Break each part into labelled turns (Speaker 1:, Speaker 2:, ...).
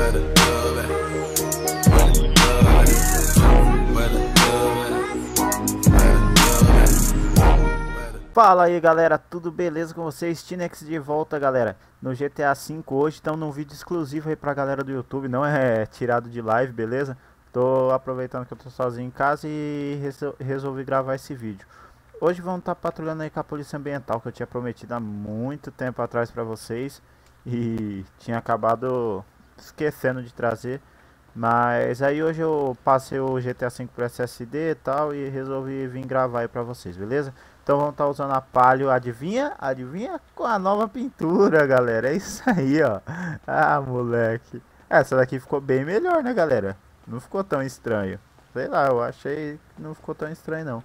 Speaker 1: Fala aí galera, tudo beleza com vocês? Tinex de volta galera, no GTA V hoje, estamos num vídeo exclusivo aí pra galera do YouTube, não é tirado de live, beleza? Tô aproveitando que eu tô sozinho em casa e resolvi gravar esse vídeo. Hoje vamos estar patrulhando aí com a Polícia Ambiental, que eu tinha prometido há muito tempo atrás pra vocês e tinha acabado esquecendo de trazer. Mas aí hoje eu passei o GTA V pro SSD e tal e resolvi vir gravar aí pra vocês, beleza? Então vamos estar usando a Palio, adivinha? Adivinha? Com a nova pintura, galera, é isso aí, ó. Ah, moleque. Essa daqui ficou bem melhor, né, galera? Não ficou tão estranho. Sei lá, eu achei que não ficou tão estranho, não.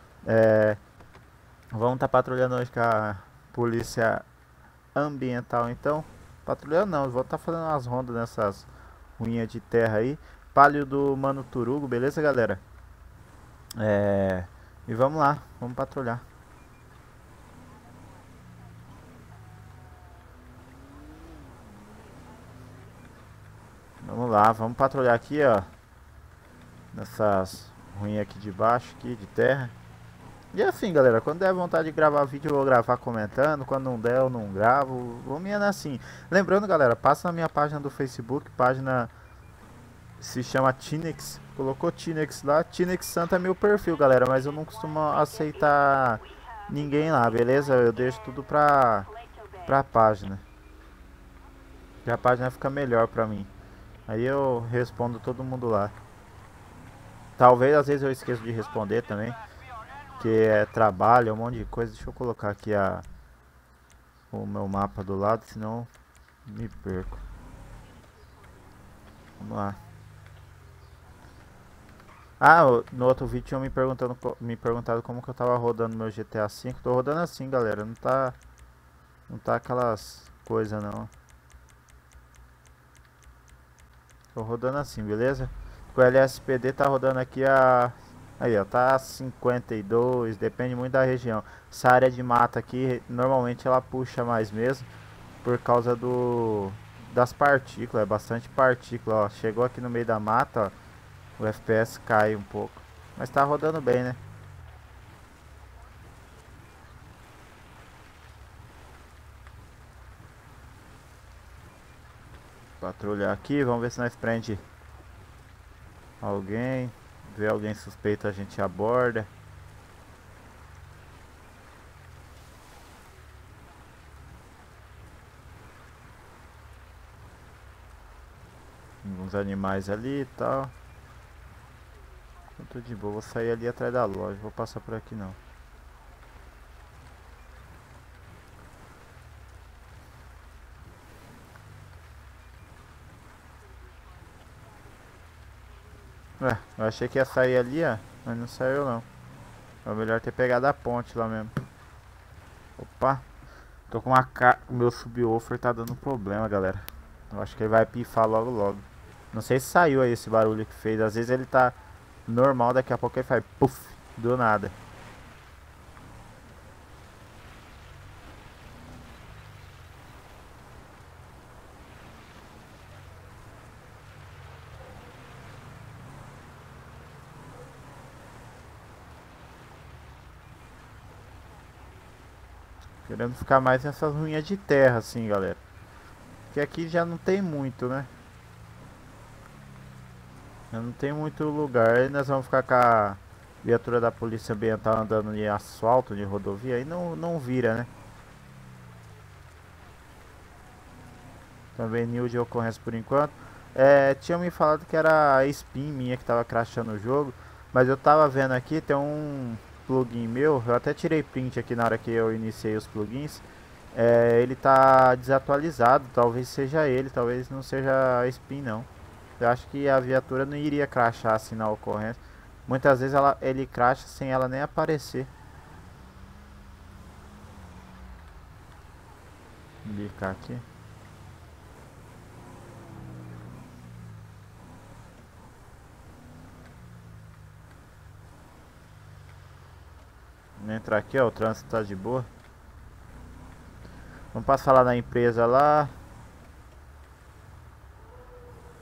Speaker 1: Vamos estar patrulhando hoje com a Polícia Ambiental, então. Patrulhando não, vou estar fazendo umas rondas nessas ruinhas de terra aí. Palio do Mano Turugo, beleza, galera? E vamos lá, vamos patrulhar. Vamos lá, vamos patrulhar aqui, ó. Nessas ruinhas aqui de baixo, aqui de terra. E assim, galera, quando der vontade de gravar vídeo, eu vou gravar comentando. Quando não der, eu não gravo. Vamos indo assim. Lembrando, galera, passa na minha página do Facebook. Página se chama Tinex. Colocou Tinex lá. Tinex Santa é meu perfil, galera. Mas eu não costumo aceitar ninguém lá, beleza? Eu deixo tudo pra página. E a página fica melhor pra mim. Aí eu respondo todo mundo lá. Talvez às vezes eu esqueço de responder também, que é trabalho, um monte de coisa. Deixa eu colocar aqui o meu mapa do lado, senão me perco. Vamos lá. Ah, no outro vídeo tinham me perguntado como que eu tava rodando meu GTA V. Tô rodando assim, galera, não tá aquelas coisas não. Tô rodando assim, beleza? O LSPD tá rodando aqui aí, ó, tá 52, depende muito da região. Essa área de mata aqui, normalmente ela puxa mais mesmo, por causa das partículas, é bastante partícula, ó. Chegou aqui no meio da mata, ó, o FPS cai um pouco. Mas tá rodando bem, né? Patrulhar aqui, vamos ver se nós prende alguém. Ver alguém suspeito, a gente aborda. Alguns animais ali e tal. Tô de boa, vou sair ali atrás da loja. Vou passar por aqui não. Ué, eu achei que ia sair ali, ó, mas não saiu não. É melhor ter pegado a ponte lá mesmo. Opa, tô com o meu subwoofer tá dando problema, galera. Eu acho que ele vai pifar logo logo. Não sei se saiu aí esse barulho que fez. Às vezes ele tá normal, daqui a pouco ele faz puff, do nada. Querendo ficar mais nessas ruínas de terra assim, galera. Porque aqui já não tem muito, né? Já não tem muito lugar. Aí nós vamos ficar com a viatura da Polícia Ambiental andando em asfalto, de rodovia. Aí não vira, né? Também new de ocorrência por enquanto. Tinha me falado que era a spin minha que tava crashando o jogo. Mas eu tava vendo aqui, tem um plugin meu. Eu até tirei print aqui na hora que eu iniciei os plugins. Ele tá desatualizado, talvez seja ele, talvez não seja a spin não. Eu acho que a viatura não iria crashar assim na ocorrência. Muitas vezes ele crasha sem ela nem aparecer. Vou clicar aqui. Vamos entrar aqui, ó, o trânsito tá de boa. Vamos passar lá na empresa lá.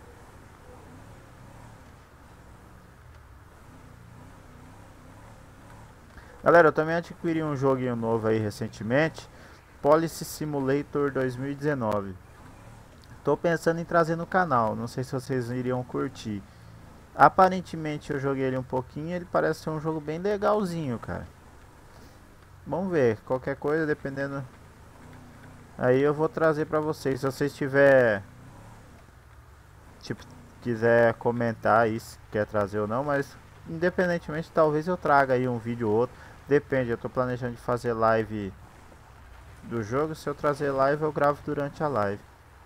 Speaker 1: Galera, eu também adquiri um joguinho novo aí recentemente, Policy Simulator 2019. Tô pensando em trazer no canal, não sei se vocês iriam curtir. Aparentemente eu joguei ele um pouquinho, ele parece ser um jogo bem legalzinho, cara. Vamos ver, qualquer coisa, dependendo... Aí eu vou trazer pra vocês, se vocês tiver... Tipo, quiser comentar aí se quer trazer ou não, mas... Independentemente, talvez eu traga aí um vídeo ou outro. Depende, eu tô planejando de fazer live do jogo. Se eu trazer live, eu gravo durante a live.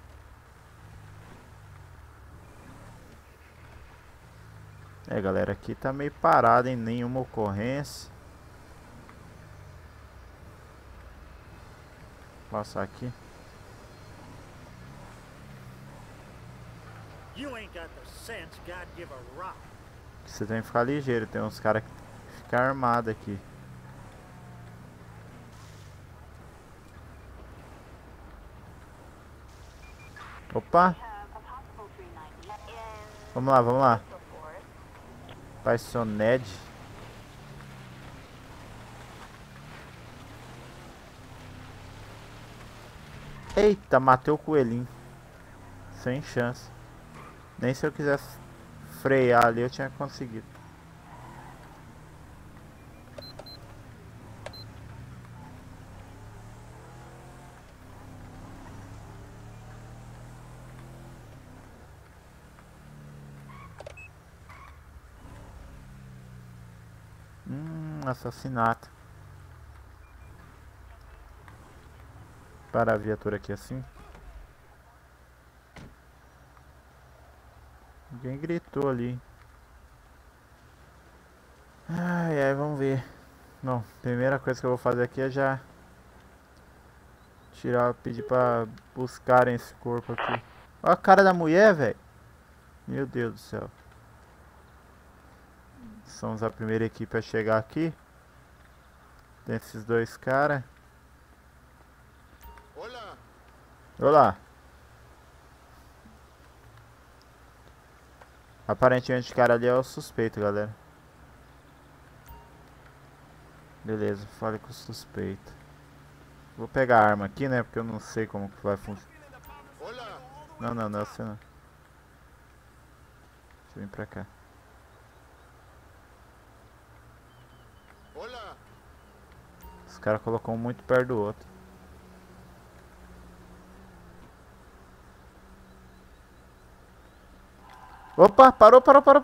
Speaker 1: É, galera, aqui tá meio parado, em nenhuma ocorrência. Vou passar aqui. Você tem que ficar ligeiro, tem uns caras que ficam armados aqui. Opa! Vamos lá, vamos lá. Paisoned. Eita, matei o coelhinho. Sem chance. Nem se eu quisesse frear ali eu tinha conseguido. Assassinato. Para a viatura aqui assim. Alguém gritou ali. Ai, ai, vamos ver. Bom, primeira coisa que eu vou fazer aqui é já tirar, pedir pra buscarem esse corpo aqui. Olha a cara da mulher, velho. Meu Deus do céu. Somos a primeira equipe a chegar aqui. Tem esses dois caras. Olá. Olá. Aparentemente o cara ali é o suspeito, galera. Beleza, fale com o suspeito. Vou pegar a arma aqui, né? Porque eu não sei como que vai funcionar. Não, não, não é você não. Deixa eu vir pra cá. Os caras colocou um muito perto do outro. Opa, parou.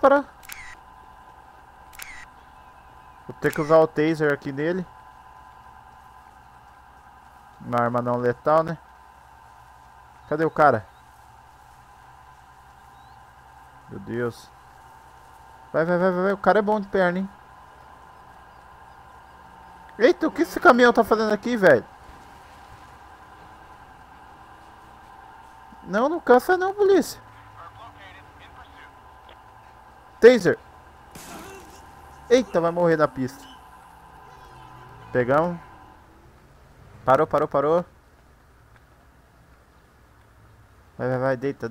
Speaker 1: Vou ter que usar o taser aqui nele. Uma arma não letal, né? Cadê o cara? Meu Deus. Vai. O cara é bom de perna, hein? Eita, o que esse caminhão tá fazendo aqui, velho? Não, não cansa não, polícia. Taser. Eita, vai morrer na pista. Pegamos. Parou. Vai, deita.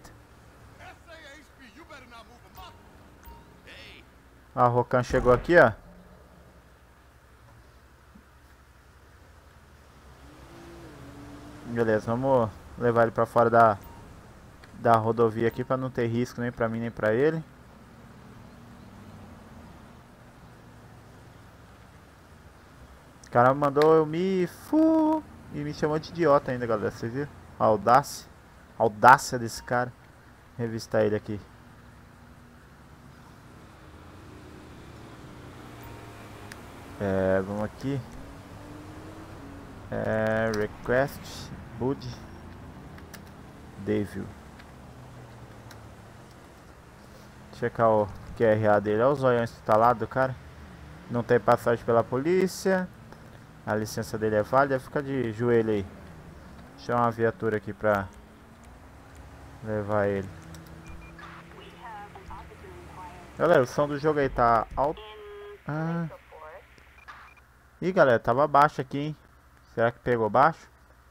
Speaker 1: Ah, o Rokan chegou aqui, ó. Beleza, vamos levar ele pra fora da rodovia aqui pra não ter risco nem pra mim nem pra ele. O cara mandou eu me e me chamou de idiota ainda, galera. Vocês viram? A audácia desse cara. Revistar ele aqui. Vamos aqui. Request Bud Devil. Checar o QRA dele. Olha os olhões instalados, cara. Não tem passagem pela polícia. A licença dele é válida. Fica de joelho aí. Chama uma viatura aqui pra levar ele. Galera, o som do jogo aí tá alto. Ih, galera, tava baixo aqui, hein? Será que pegou baixo?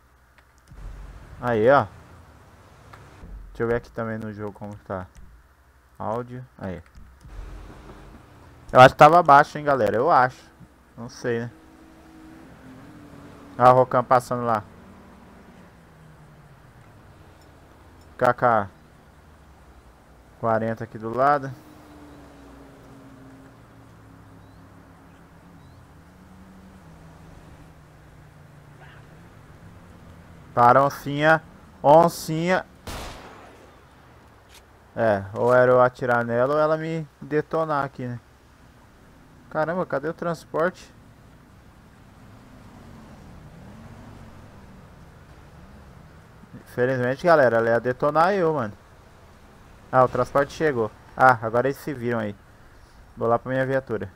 Speaker 1: Aí, ó. Deixa eu ver aqui também no jogo como tá. Áudio. Aí. Eu acho que tava baixo, hein, galera. Eu acho. Não sei, né? Ah, o Rocan passando lá. KK 40 aqui do lado. Para oncinha. Oncinha. É, ou era eu atirar nela ou ela me detonar aqui, né? Caramba, cadê o transporte? Infelizmente, galera, ela ia detonar eu, mano. Ah, o transporte chegou. Ah, agora eles se viram aí. Vou lá pra minha viatura.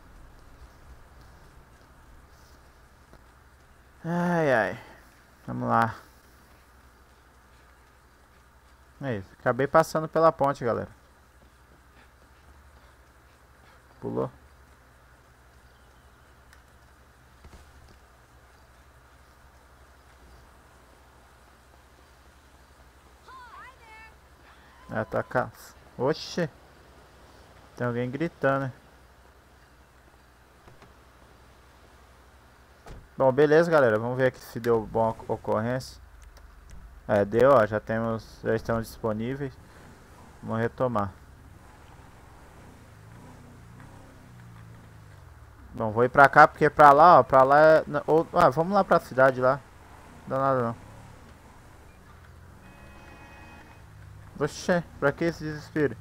Speaker 1: Ai, ai. Vamos lá. É isso. Acabei passando pela ponte, galera. Pulou. Ah, tá cá. Oxi. Tem alguém gritando, né? Bom, beleza, galera. Vamos ver aqui se deu boa ocorrência. É, deu, ó. Já estamos disponíveis. Vamos retomar. Bom, vou ir pra cá porque pra lá, ó. Pra lá é... vamos lá pra cidade lá. Não dá nada não. Oxê, pra que esse desespero?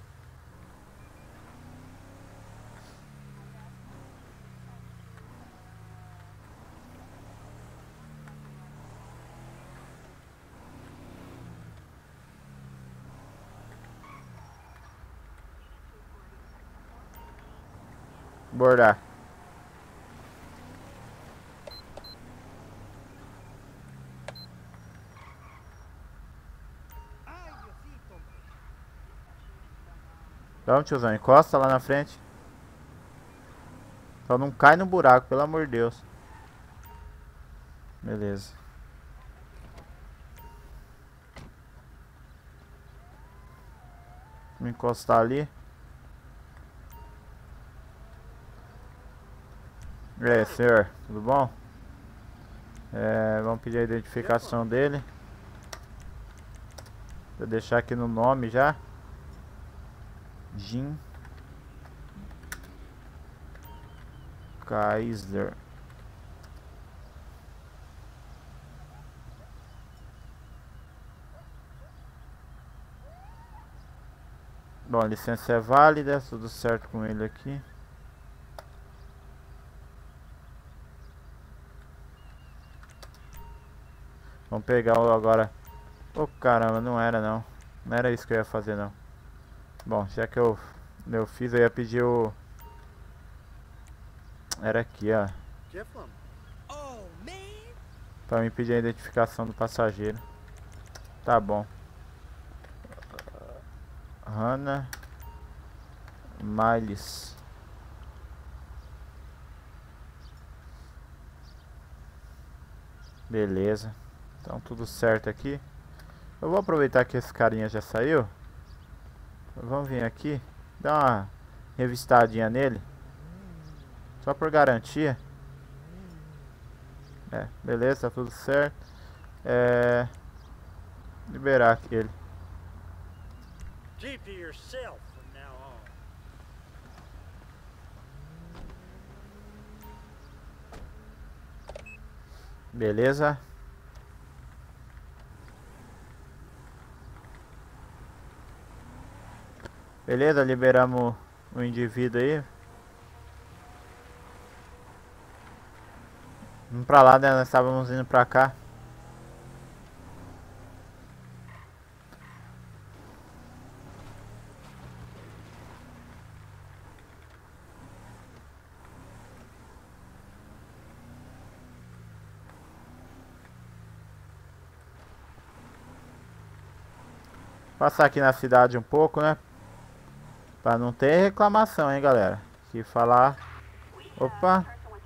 Speaker 1: Bordar. Vamos, tiozão, encosta lá na frente. Só não cai no buraco, pelo amor de Deus. Beleza. Vamos encostar ali. E aí, senhor, tudo bom? Vamos pedir a identificação dele. Vou deixar aqui no nome já. Jim Kaiser. Bom, a licença é válida, tudo certo com ele aqui. Vamos pegar agora. Oh, caramba, não era não. Não era isso que eu ia fazer não. Bom, já que eu fiz, eu ia pedir o... Era aqui, ó. Pra me pedir a identificação do passageiro. Tá bom. Hannah Miles. Beleza. Então tudo certo aqui. Eu vou aproveitar que esse carinha já saiu. Vamos vir aqui. Dar uma revistadinha nele. Só por garantia. Beleza, tá tudo certo. Liberar aquele. Keep to yourself from now on. Beleza. Beleza, liberamos o indivíduo aí. Vamos pra lá, né? Nós estávamos indo pra cá. Passar aqui na cidade um pouco, né? Pra não ter reclamação, hein, galera. Se falar... Opa!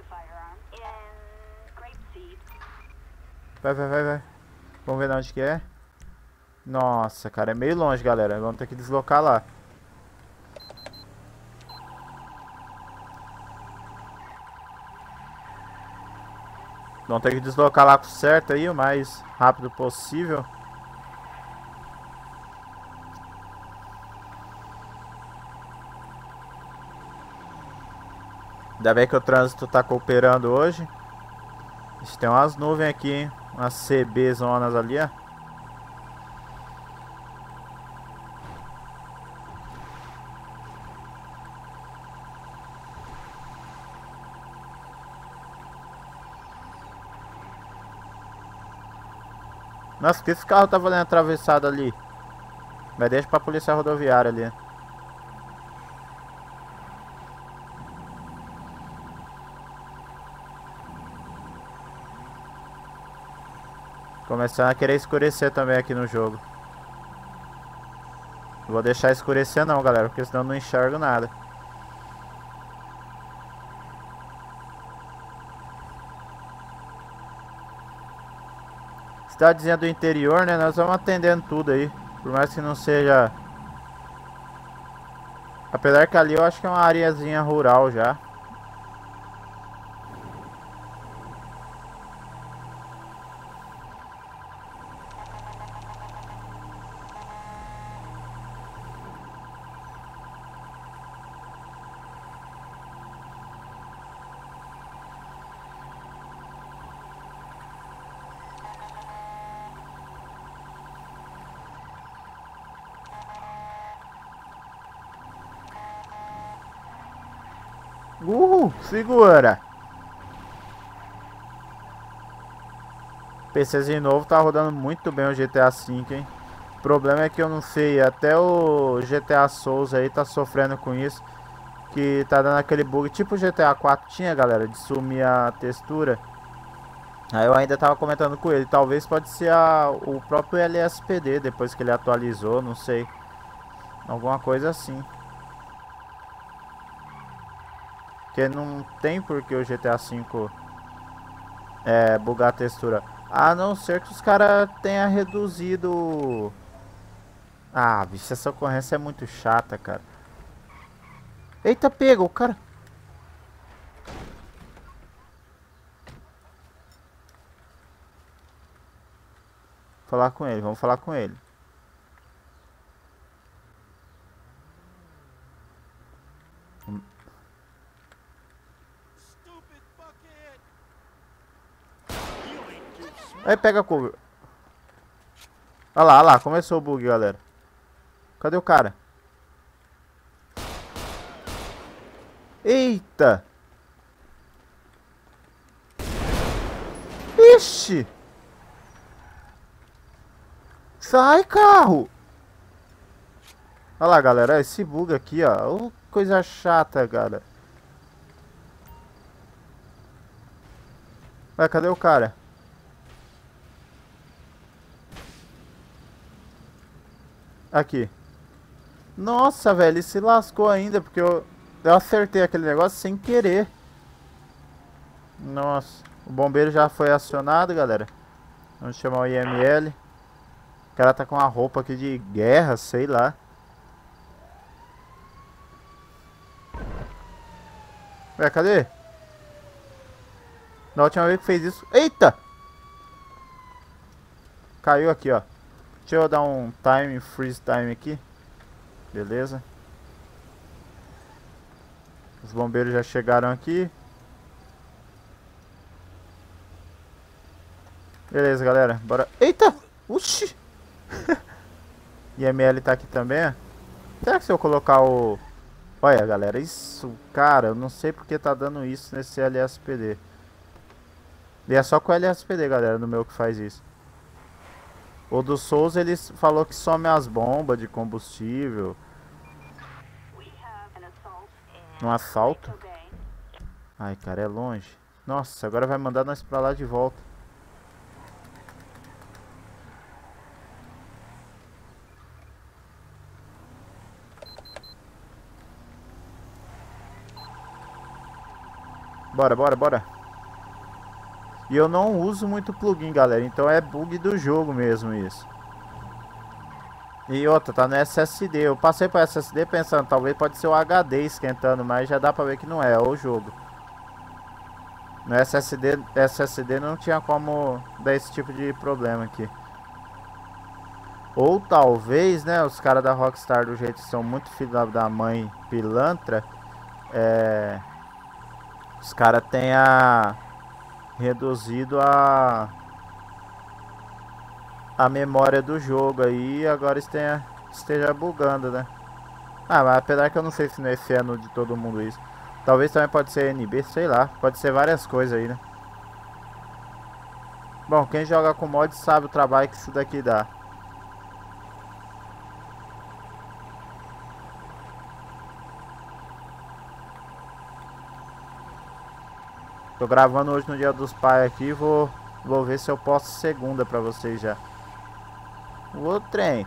Speaker 1: Vai, vai, vai, vai. Vamos ver de onde que é. Nossa, cara, é meio longe, galera. Vamos ter que deslocar lá. Vamos ter que deslocar lá com certo aí o mais rápido possível. Ainda bem que o trânsito tá cooperando hoje. A gente tem umas nuvens aqui, hein? Umas CB zonas ali, ó. Nossa, que esse carro tá valendo atravessado ali? Mas deixa pra polícia rodoviária ali. Começando a querer escurecer também aqui no jogo. Não vou deixar escurecer não, galera, porque senão eu não enxergo nada. Cidadezinha do interior, né? Nós vamos atendendo tudo aí. Por mais que não seja... Apesar que ali eu acho que é uma areazinha rural já. Segura! PCzinho novo tá rodando muito bem o GTA V, hein? O problema é que eu não sei, até o GTA Souls aí tá sofrendo com isso. Que tá dando aquele bug, tipo o GTA 4 tinha, galera, de sumir a textura. Aí eu ainda tava comentando com ele, talvez pode ser o próprio LSPD, depois que ele atualizou, não sei. Alguma coisa assim. Porque não tem porque o GTA V bugar a textura. A não ser que os caras tenham reduzido... Ah, bicho, essa ocorrência é muito chata, cara. Eita, pega o cara. Falar com ele, vamos falar com ele. Aí pega a cover. Olha lá, começou o bug, galera. Cadê o cara? Eita! Ixi! Sai, carro! Olha lá, galera, esse bug aqui, ó. Oh, coisa chata, cara. Vai, cadê o cara? Aqui. Nossa, velho, ele se lascou ainda, porque eu acertei aquele negócio sem querer. Nossa, o bombeiro já foi acionado, galera. Vamos chamar o IML. O cara tá com uma roupa aqui de guerra, sei lá. Ué, cadê? Na última vez que fez isso... Eita! Caiu aqui, ó. Deixa eu dar um freeze time aqui. Beleza. Os bombeiros já chegaram aqui. Beleza, galera. Bora. Eita! Uxi! IML tá aqui também. Será que se eu colocar o... Olha, galera, isso, cara, eu não sei porque tá dando isso nesse LSPD. E é só com o LSPD, galera, no meu que faz isso. O do Souls, ele falou que some as bombas de combustível. Um assalto? Ai, cara, é longe. Nossa, agora vai mandar nós pra lá de volta. Bora, bora, bora. E eu não uso muito plugin, galera. Então é bug do jogo mesmo isso. E outra, tá no SSD. Eu passei para SSD pensando, talvez pode ser o HD esquentando, mas já dá pra ver que não é o jogo. No SSD não tinha como dar esse tipo de problema aqui. Ou talvez, né, os caras da Rockstar do jeito que são muito filho da mãe pilantra, os caras tenha reduzido a memória do jogo aí e agora esteja bugando, né? Ah, mas apesar que eu não sei se nesse ano de todo mundo isso. Talvez também pode ser NB, sei lá. Pode ser várias coisas aí, né? Bom, quem joga com mod sabe o trabalho que isso daqui dá. Tô gravando hoje no Dia dos Pais aqui, vou ver se eu posto segunda pra vocês já. O outro trem.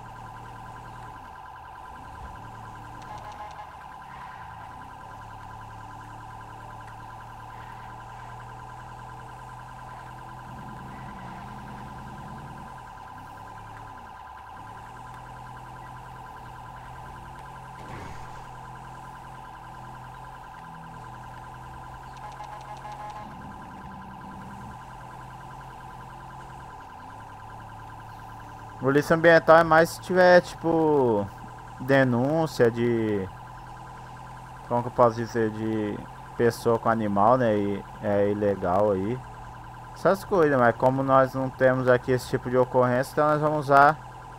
Speaker 1: Polícia ambiental é mais se tiver, tipo, denúncia de... Como que eu posso dizer? De pessoa com animal, né? E é ilegal aí. Essas coisas, mas como nós não temos aqui esse tipo de ocorrência, então nós vamos usar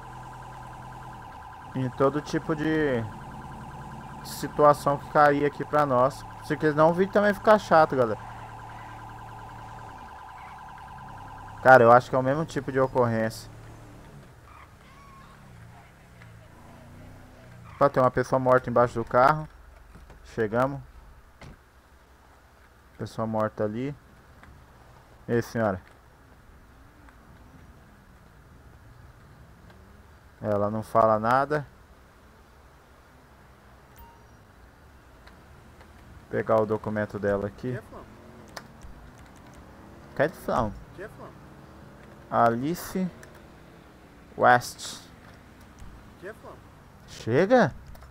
Speaker 1: em todo tipo de situação que cair aqui pra nós. Se quiser não, o vídeo também fica chato, galera. Cara, eu acho que é o mesmo tipo de ocorrência. Opa, tem uma pessoa morta embaixo do carro. Chegamos. Pessoa morta ali. E aí, senhora? Ela não fala nada. Vou pegar o documento dela aqui. Cadê Flão? Alice West. Chega?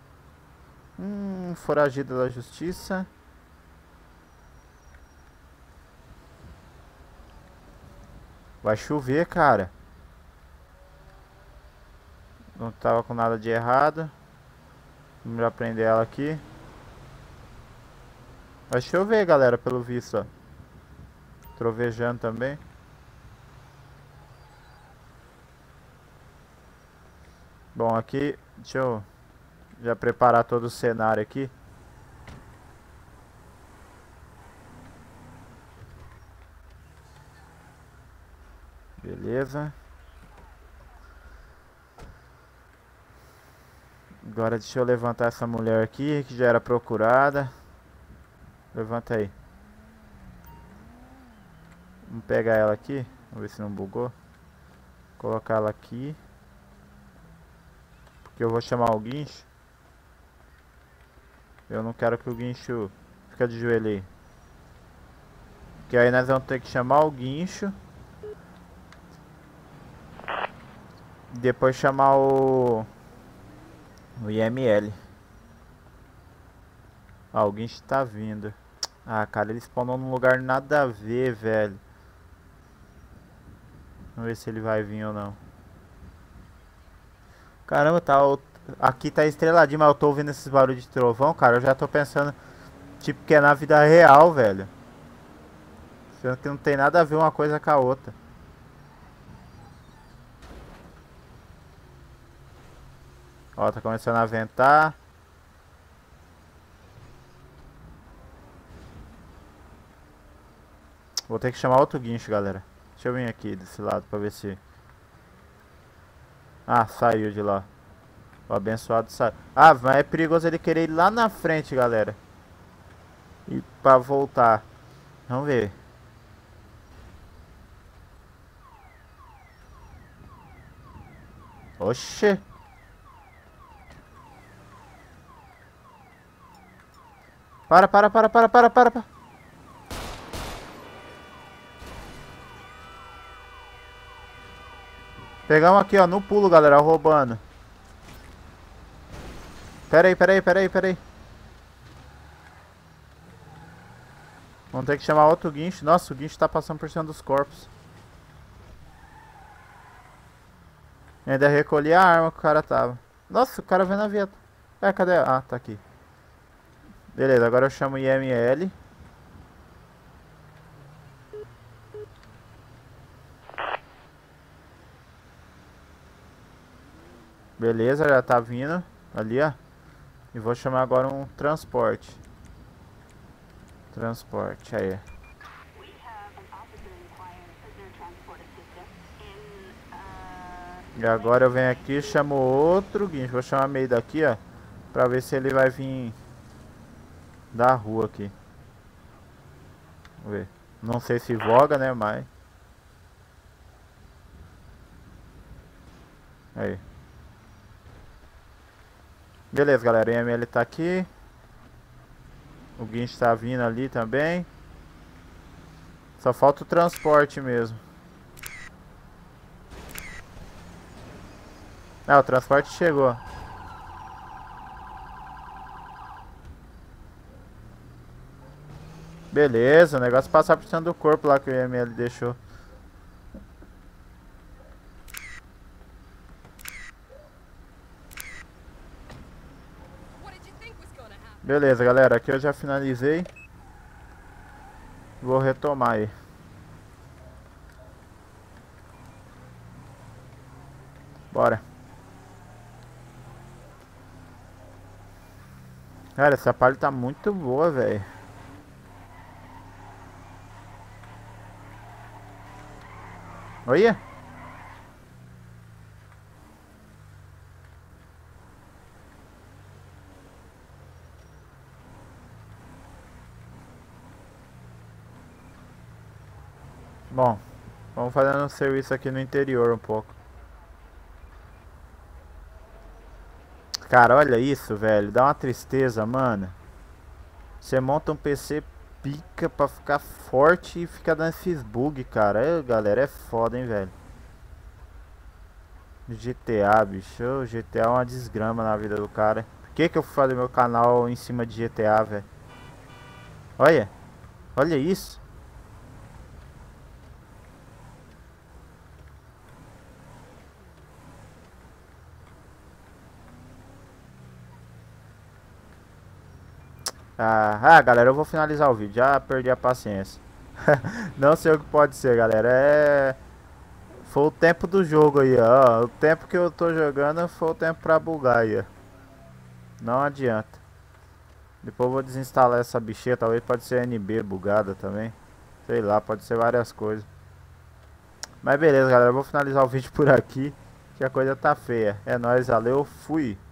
Speaker 1: Foragida da justiça. Vai chover, cara. Não tava com nada de errado. Vamos já prender ela aqui. Vai chover, galera, pelo visto, ó. Trovejando também. Bom, aqui, deixa eu já preparar todo o cenário aqui. Beleza. Agora deixa eu levantar essa mulher aqui, que já era procurada. Levanta aí. Vamos pegar ela aqui. Vamos ver se não bugou. Colocar ela aqui. Porque eu vou chamar o guincho. Eu não quero que o guincho fique de joelho aí. Porque aí nós vamos ter que chamar o guincho. Depois chamar o IML. Ah, o guincho tá vindo. Ah, cara, ele spawnou num lugar nada a ver, velho. Vamos ver se ele vai vir ou não. Caramba, tá, aqui tá estreladinho, mas eu tô ouvindo esses barulhos de trovão, cara. Eu já tô pensando, tipo, que é na vida real, velho. Sendo que não tem nada a ver uma coisa com a outra. Ó, tá começando a ventar. Vou ter que chamar outro guincho, galera. Deixa eu vir aqui desse lado pra ver se... Ah, saiu de lá. O abençoado saiu. Ah, mas é perigoso ele querer ir lá na frente, galera. E pra voltar. Vamos ver. Oxê. Para. Pegamos aqui, ó, no pulo, galera, roubando. Pera aí. Vamos ter que chamar outro guincho. Nossa, o guincho tá passando por cima dos corpos. Ainda recolhi a arma que o cara tava. Nossa, o cara veio na vieta. Cadê? Ah, tá aqui. Beleza, agora eu chamo o IML. Beleza, já tá vindo. Ali, ó. E vou chamar agora um transporte. Transporte, aí. E agora eu venho aqui e chamo outro guincho. Vou chamar meio daqui, ó. Pra ver se ele vai vir da rua aqui. Vamos ver. Não sei se voga, né, mas... Aí. Beleza, galera. O IML tá aqui. O guincho tá vindo ali também. Só falta o transporte mesmo. Ah, o transporte chegou. Beleza, o negócio é passar por cima do corpo lá que o IML deixou. Beleza, galera, aqui eu já finalizei. Vou retomar aí. Bora. Cara, essa palha tá muito boa, velho. Olha. Bom, vamos fazendo um serviço aqui no interior um pouco. Cara, olha isso, velho. Dá uma tristeza, mano. Você monta um PC pica pra ficar forte e fica dando esses bug, cara. Galera, é foda, hein, velho. GTA, bicho. O GTA é uma desgrama na vida do cara. Por que eu fui fazer meu canal em cima de GTA, velho? Olha. Olha isso. Galera, eu vou finalizar o vídeo. Já perdi a paciência. Não sei o que pode ser, galera. Foi o tempo do jogo aí, ó. O tempo que eu tô jogando foi o tempo pra bugar aí, ó. Não adianta. Depois eu vou desinstalar essa bichinha. Talvez pode ser NB bugada também. Sei lá, pode ser várias coisas. Mas beleza, galera. Eu vou finalizar o vídeo por aqui. Que a coisa tá feia. É nóis, valeu, fui.